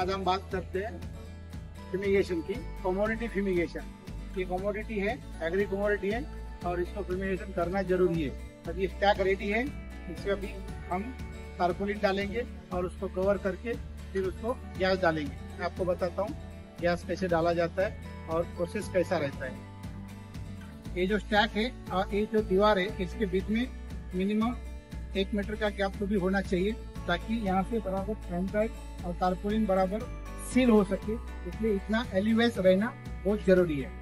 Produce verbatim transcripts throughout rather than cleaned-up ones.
आज हम बात करते हैं फ्यूमिगेशन की, कमोडिटी फ्यूमिगेशन। ये कमोडिटी है, एग्री कमोडिटी है और इसको फ्यूमिगेशन करना जरूरी है। अब ये स्टैक रेडी है, इसमें अभी हम टारपोलिन डालेंगे और उसको कवर करके फिर उसको गैस डालेंगे। मैं आपको बताता हूँ गैस कैसे डाला जाता है और प्रोसेस कैसा रहता है। ये जो स्टैक है और ये जो दीवार है, इसके बीच में मिनिमम एक मीटर का गैप तो भी होना चाहिए, ताकि यहाँ से बराबर फ्रंट और टारपोलिन बराबर सील हो सके। इसलिए इतना एलिवेस रहना बहुत जरूरी है।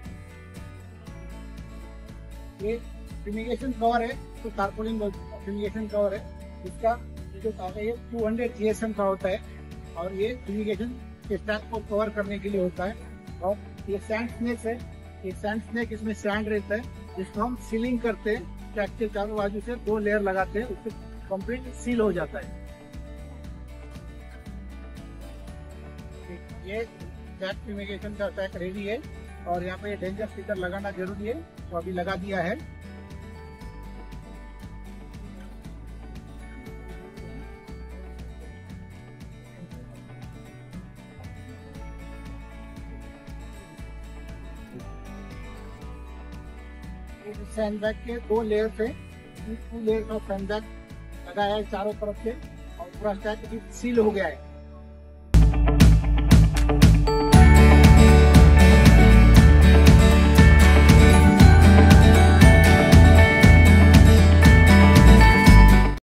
ये फ्यूमिगेशन कवर है, तो टारपोलिन फ्यूमिगेशन कवर है। इसका जो कागज है two hundred G S M का होता है और ये फ्यूमिगेशन के स्टैक को कवर करने के लिए होता है। और ये सैंड स्नेक है, ये सैंड स्नेक, इसमें सैंड रहता है जिसको हम सीलिंग करते हैं। स्टैक के चारों बाजू से दो लेयर लगाते हैं, उससे कंप्लीट सील हो जाता है। ये स्टैक फ्यूमिगेशन का स्टैक रेडी है और यहाँ पे डेंजर स्टिकर लगाना जरूरी है, तो अभी लगा दिया है। सैंडबैग के दो लेयर से टू लेयर का सैंडबैग लगाया है चारों तरफ से और पूरा स्टैक सील हो गया है।